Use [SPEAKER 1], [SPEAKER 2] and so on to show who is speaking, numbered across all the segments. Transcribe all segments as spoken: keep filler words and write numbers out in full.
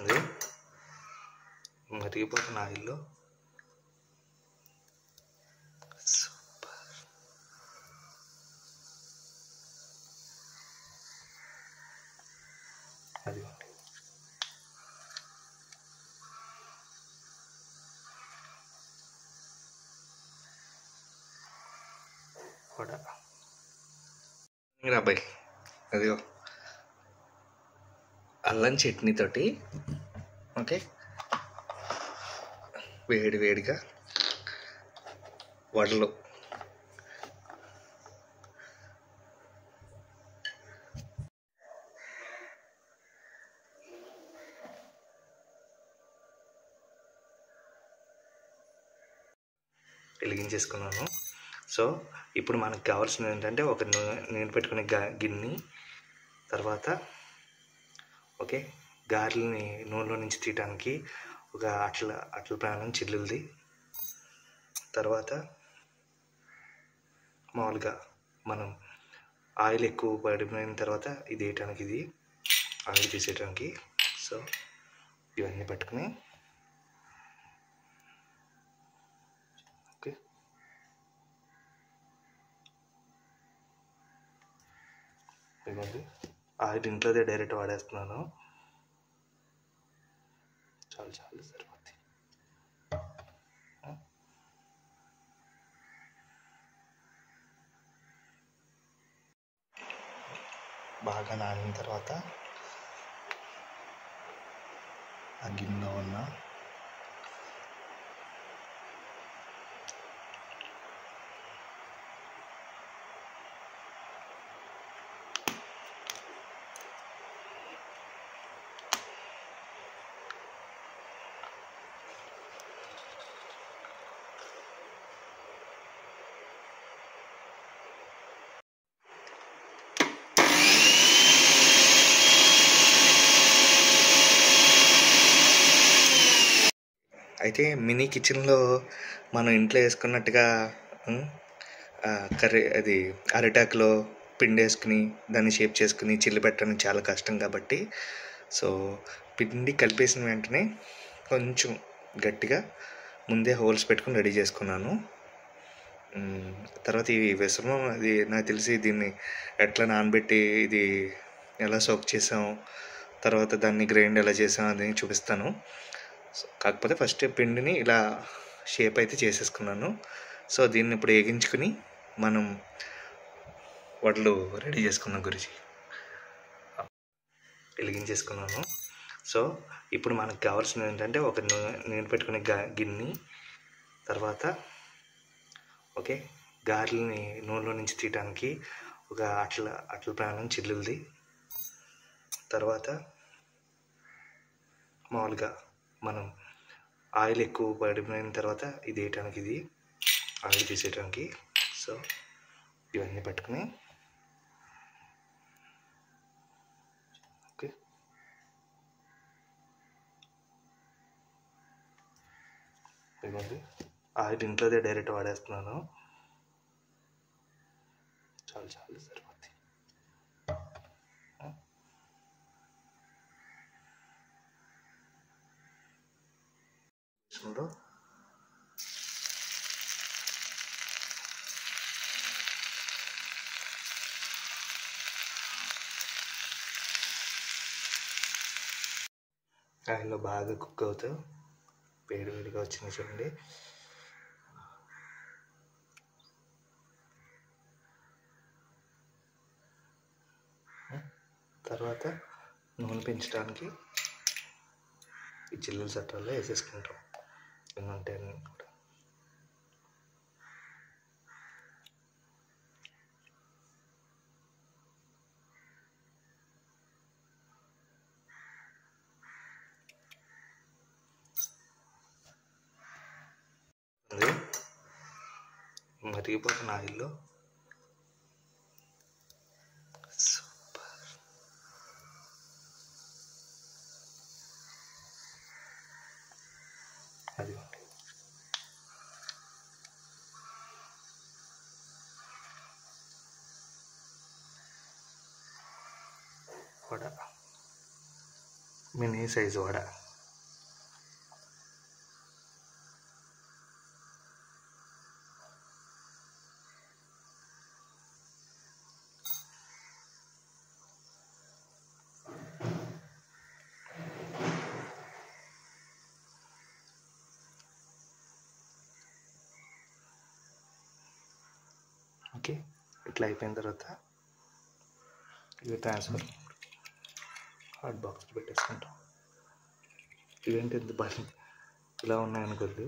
[SPEAKER 1] అది మరిగిపోతున్న ఆయిల్లో సూపర్ అది వడ అబ్బాయి అదిగో అల్లం చట్నీతోటి ఓకే వేడి వేడిగా వడలు వెలిగించేసుకున్నాను. సో ఇప్పుడు మనకు కావాల్సింది ఏంటంటే ఒక నేను పెట్టుకునే గా గిన్నె, తర్వాత ఓకే గారెలని నూనెలో నుంచి తీయడానికి ఒక అట్ల అట్ల ప్రాణం చిల్లులది, తర్వాత మామూలుగా మనం ఆయిల్ ఎక్కువ పడిపోయిన తర్వాత ఇది వేయటానికి, ఇది ఆయిల్ తీసేయడానికి. సో ఇవన్నీ పట్టుకుని ఓకే ఇవ్వండి. ఆయిల్ ఇంట్లోదే డైరెక్ట్ వాడేస్తున్నాను. చాలు చాలు సరిపోద్ది. బాగా నానిన తర్వాత ఆ గిన్నెలో ఉన్న అయితే మినీ కిచెన్లో మనం ఇంట్లో వేసుకున్నట్టుగా కర్రీ అది అరిటాకులో పిండి వేసుకుని దాన్ని షేప్ చేసుకుని చిల్లి పెట్టడానికి చాలా కష్టం కాబట్టి, సో పిండి కలిపేసిన వెంటనే కొంచెం గట్టిగా ముందే హోల్స్ పెట్టుకుని రెడీ చేసుకున్నాను. తర్వాత ఈ విసరం అది నాకు తెలిసి దీన్ని ఎట్లా నానబెట్టి ఇది ఎలా సోక్ చేసాం, తర్వాత దాన్ని గ్రైండ్ ఎలా చేసాం అది చూపిస్తాను. కాకపోతే ఫస్ట్ పిండిని ఇలా షేప్ అయితే చేసేసుకున్నాను. సో దీన్ని ఇప్పుడు వేగించుకుని మనం వడలు రెడీ చేసుకున్నాం గురించి వెలిగించేసుకున్నాను. సో ఇప్పుడు మనకు కావాల్సింది ఏంటంటే ఒక నేను పెట్టుకునే గా గిన్నె, తర్వాత ఓకే గారెలని నూనెలో నుంచి తీయడానికి ఒక అట్ల అట్ల ప్రాణం చిల్లులది, తర్వాత మామూలుగా మనం ఆయిల్ ఎక్కువ పడిపోయిన తర్వాత ఇది వేయటానికి, ఇది ఆయిల్ తీసేయడానికి. సో ఇవన్నీ పట్టుకుని ఓకే ఇవ్వండి. ఆయిల్ ఇంట్లోదే డైరెక్ట్ వాడేస్తున్నాను. చాలు చాలు సరిపోద్ది. ఆయిల్లో బాగా కుక్ అవుతూ వేడి వేడిగా వచ్చింది చూడండి. తర్వాత నూనె పెంచడానికి ఈ చిల్లుల చట్టాల్లో వేసేసుకుంటాం. ఎందుకంటే అన్నీ కూడా మరిగిపోతున్న ఆయిల్లో సూపర్ అది వడ. మీ మినీ సైజు వడ. ఓకే, ఇట్లా అయిపోయిన తర్వాత ఇవి ట్రాన్స్ఫర్ హాట్ బాక్స్ పెట్టేసుకుంటాం. ఇవేంటి ఎంత బాగా ఇలా ఉన్నాయనుకోద్ది.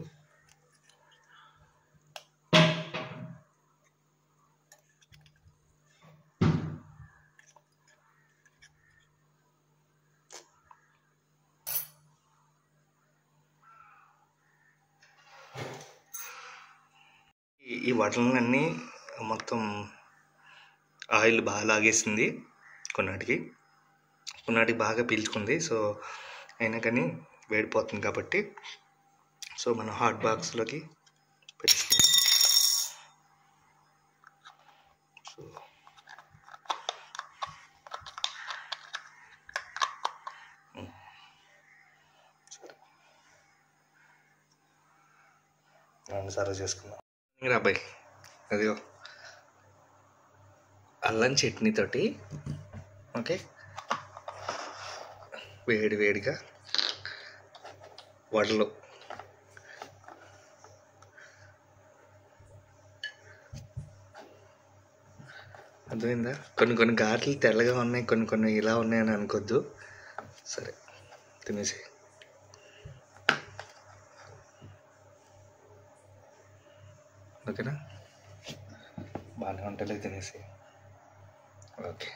[SPEAKER 1] ఈ వడలన్నీ మొత్తం ఆయిల్ బాగా లాగేసింది, కొన్నాటికి కొన్నాటికి బాగా పీల్చుకుంది. సో అయినా కానీ వేడిపోతుంది కాబట్టి సో మనం హాట్ బాక్స్లోకి పెట్టేసుకుంటాం. సో సరే సర్వ్ చేసుకుందాం. అబ్బాయి అదిగో అల్లం చట్నీతోటి, ఓకే, వేడి వేడిగా వడలు. అర్థమైందా? కొన్ని కొన్ని గారెలు తెల్లగా ఉన్నాయి, కొన్ని కొన్ని ఇలా ఉన్నాయని అనుకోద్దు. సరే తినేసి ఓకేనా, బాగానే ఉంటలే తినేసి. ఓకే,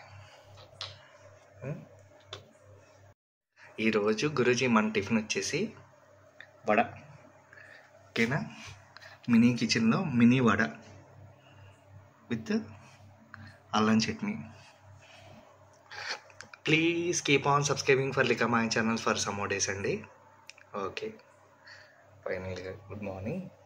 [SPEAKER 1] ఈరోజు గురూజీ మన టిఫిన్ వచ్చేసి వడ. ఓకేనా, మినీ కిచెన్లో మినీ వడ విత్ అల్లం chutney. Please keep on subscribing for లికా my channel for some more days అండి. ఓకే, ఫైనల్గా గుడ్ మార్నింగ్.